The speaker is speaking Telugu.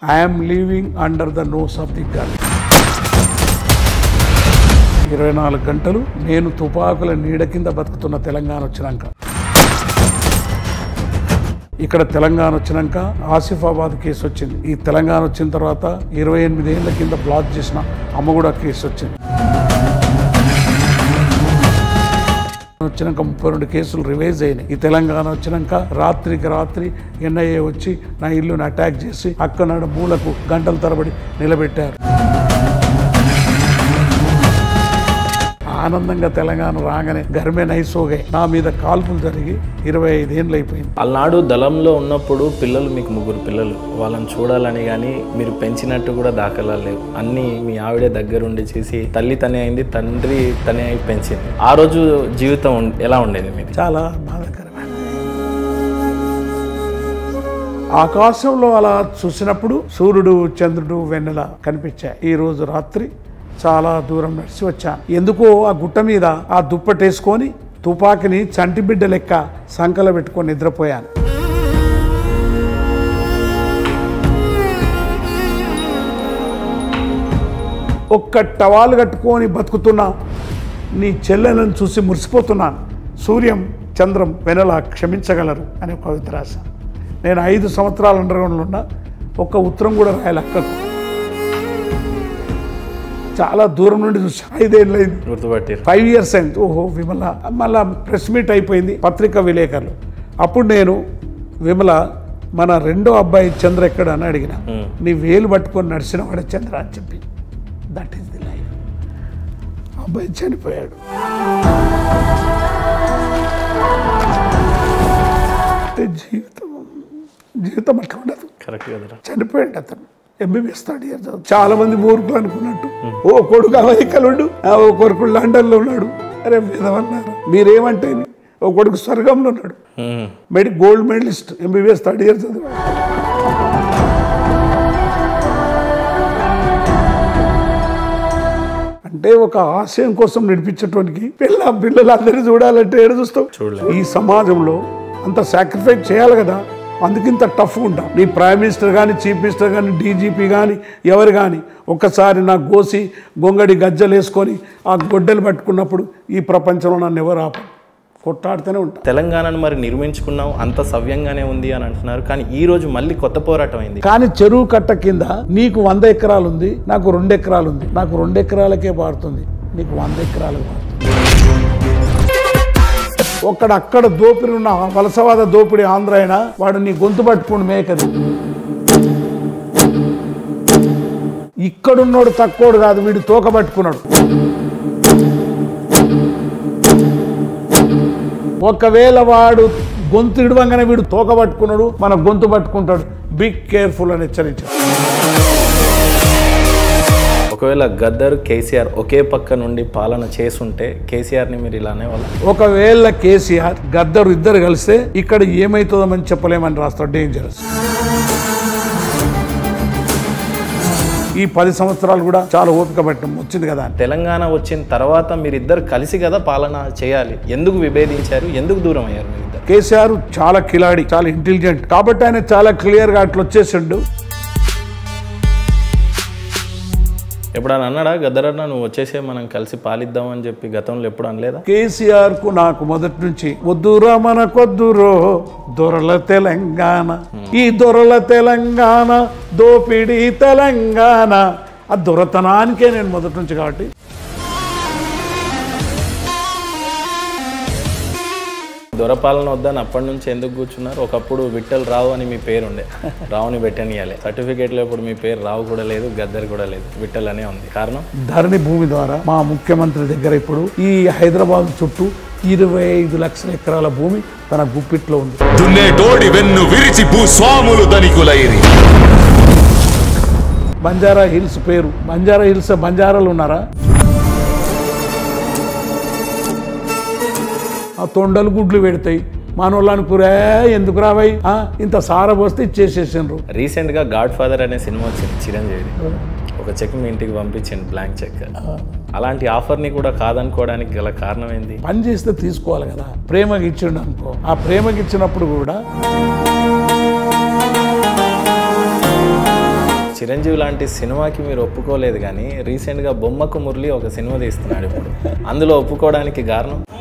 I'm living under the nose of the gun. 24 గంటలు నేను తుపాకుల నీడ కింద బతుకుతున్న తెలంగాణ వచ్చినాక, ఇక్కడ తెలంగాణ వచ్చినాక ఆసిఫాబాద్ కేసు వచ్చింది. ఈ తెలంగాణ వచ్చిన తర్వాత 28 ఏళ్ల కింద బ్లాక్ చేసిన అమ్మగూడ కేసు వచ్చింది. వచ్చినాక 32 కేసులు రివైజ్ అయినాయి. ఈ తెలంగాణ వచ్చినాక రాత్రికి రాత్రి ఎన్ఐఏ వచ్చి నా ఇల్లుని అటాక్ చేసి అక్కడ మూలకు గంటల తరబడి నిలబెట్టారు. ఆనందంగా తెలంగాణ రాగానే గర్మే నైసోగా నా మీద కాల్పులు జరిగి 25 ఏళ్ళు అయిపోయింది. అలనాడు దళంలో ఉన్నప్పుడు పిల్లలు, మీకు 3 పిల్లలు, వాళ్ళని చూడాలని కానీ మీరు పెంచినట్టు కూడా దాఖలాలు లేవు. అన్నీ మీ ఆవిడే దగ్గరుండి చేసి తల్లి తనే అయింది, తండ్రి తనే అయి పెంచింది. ఆ రోజు జీవితం ఎలా ఉండేది మీకు? చాలా బాధాకరమైన. ఆకాశంలో అలా చూసినప్పుడు సూర్యుడు, చంద్రుడు, వెన్నెల కనిపించాయి. ఈ రోజు రాత్రి చాలా దూరం నడిచి వచ్చాను. ఎందుకో ఆ గుట్ట మీద ఆ దుప్పటేసుకొని తుపాకిని చంటి బిడ్డ లెక్క సంకల పెట్టుకొని నిద్రపోయాను. ఒక్క టవాలు కట్టుకొని బతుకుతున్నా నీ చెల్లెలను చూసి మురిసిపోతున్నాను. సూర్యం, చంద్రం, వెనల క్షమించగలరు అనే కవిత రాశాను. నేను 5 సంవత్సరాలు అండర్గ్రౌండ్లో ఉన్నా, ఒక్క ఉత్తరం కూడా రాయాలి అక్కకు. చాలా దూరం నుండి చూసి 5 ఏళ్ళు అయింది, గుర్తుపట్టారు. 5 years అయింది. ఓహో విమల. మళ్ళా ప్రెస్ మీట్ అయిపోయింది, పత్రికా విలేకరులు. అప్పుడు నేను విమల, మన రెండో అబ్బాయి చంద్ర ఎక్కడ అని అడిగిన. నీ వేలు పట్టుకొని నడిచిన వాడే చంద్ర అని చెప్పి. That is the life. అబ్బాయి చనిపోయాడు. జీవితం అట్లా ఉండదు. చనిపోయాడు అతను. MBBS 3rd year చదువు. చాలా మంది మూర్ఖులు అనుకున్నట్టు ఓ కొడుకు అమెరికాలో, ఓ కొడుకు లండన్లో ఉన్నాడు. అరే విధవన్నారు మీరేమంటే, ఓ కొడుకు స్వర్గంలో ఉన్నాడు. Gold medallist, MBBS 3rd year చదువు. అంటే ఒక ఆశయం కోసం నడిపించేటువంటి పిల్లలు అందరినీ చూడాలంటే ఏడు చూస్తావు. ఈ సమాజంలో అంత సాక్రిఫైస్ చేయాలి కదా, అందుకింత టఫ్ ఉంటా. నీ ప్రైమ్ మినిస్టర్ కానీ, చీఫ్ మినిస్టర్ కానీ, DGP కానీ, ఎవరు కానీ ఒక్కసారి నా గోసి గొంగడి గజ్జలు వేసుకొని ఆ గొడ్డలు పట్టుకున్నప్పుడు ఈ ప్రపంచంలో నన్ను ఎవరు ఆప, కొట్టాడుతూనే ఉంటా. తెలంగాణను మరి నిర్మించుకున్నాం, అంత సవ్యంగానే ఉంది అని అంటున్నారు. కానీ ఈ రోజు మళ్ళీ కొత్త పోరాటం అయింది. కానీ చెరువు కట్ట కింద నీకు 100 ఎకరాలు ఉంది, నాకు 2 ఎకరాలు ఉంది. నాకు 2 ఎకరాలకే పారుతుంది, నీకు 100 ఎకరాలకు పారుతుంది. అక్కడ దోపిడి ఉన్న వలసవాద దోపిడి ఆంధ్ర అయినా వాడు నీ గొంతు పట్టుకుని మేకది. ఇక్కడున్నోడు తక్కువడు కాదు, వీడు తోక పట్టుకున్నాడు. ఒకవేళ వాడు గొంతు ఇడవంగానే వీడు తోక పట్టుకున్నాడు, మన గొంతు పట్టుకుంటాడు. బీ కేర్ఫుల్ అని హెచ్చరించాడు. ఒకవేళ గద్దర్, కేసీఆర్ ఒకే పక్క నుండి పాలన చేసుంటే కేసీఆర్ని మీరు ఇలానే వాళ్ళ, ఒకవేళ కేసీఆర్ గద్దర్ ఇద్దరు కలిస్తే ఇక్కడ ఏమైతుందని చెప్పలేమని రాస్తాడు. డేంజరస్. ఈ 10 సంవత్సరాలు కూడా చాలా ఓపిక పట్టడం వచ్చింది కదా. తెలంగాణ వచ్చిన తర్వాత మీరిద్దరు కలిసి కదా పాలన చేయాలి. ఎందుకు విభేదించారు? ఎందుకు దూరం అయ్యారు మీరిద్దరు? కేసీఆర్ చాలా కిలాడి, చాలా ఇంటెలిజెంట్ కాబట్టి ఆయన చాలా క్లియర్గా అట్లా వచ్చేసిండు. ఎప్పుడన్నా అన్నాడా గద్దరన్న నువ్వు వచ్చేసే మనం కలిసి పాలిద్దాం అని చెప్పి గతంలో ఎప్పుడు అనలేదా? కేసీఆర్ కు నాకు మొదటి నుంచి వద్దురా మనకొద్దురో దొరల తెలంగాణ, ఈ దొరల తెలంగాణ దోపిడి తెలంగాణ, ఆ దొరతనానికే నేను మొదటి నుంచి. కాబట్టి దొరపాలన వద్దని అప్పటి నుంచి ఎందుకు కూర్చున్నారు? ఒకప్పుడు విఠల్ రావు అని మీ పేరు ఉండే, రావుని పెట్టనియాలి. సర్టిఫికేట్లో ఇప్పుడు మీ పేరు రావు కూడా లేదు, గద్దర్ కూడా లేదు, విఠల్ అనే ఉంది. కారణం ధరణి భూమి ద్వారా మా ముఖ్యమంత్రి దగ్గర ఇప్పుడు ఈ హైదరాబాద్ చుట్టూ 25 లక్షల ఎకరాల భూమి తన గుప్పిట్లో ఉంది. బంజారా హిల్స్ పేరు, బంజారా హిల్స్, బంజారాలు ఉన్నారా? ఆ తొండలు గుడ్లు పెడతాయి, మనోళ్ళని కూరే ఎందుకు రావాయి, ఇంత సార పోస్తే ఇచ్చేసేసిండ్రు. రీసెంట్గా గాడ్ ఫాదర్ అనే సినిమా వచ్చింది చిరంజీవి, ఒక చెక్ మీ ఇంటికి పంపించింది, బ్లాంక్ చెక్. అలాంటి ఆఫర్ని కూడా కాదనుకోవడానికి గల కారణం ఏంటి? పని చేస్తే తీసుకోవాలి కదా. ప్రేమకి ఇచ్చిండు అనుకో, ఆ ప్రేమకి ఇచ్చినప్పుడు కూడా చిరంజీవి లాంటి సినిమాకి మీరు ఒప్పుకోలేదు, కానీ రీసెంట్గా బొమ్మకు మురళి ఒక సినిమా తీస్తున్నాడు ఇప్పుడు. అందులో ఒప్పుకోవడానికి కారణం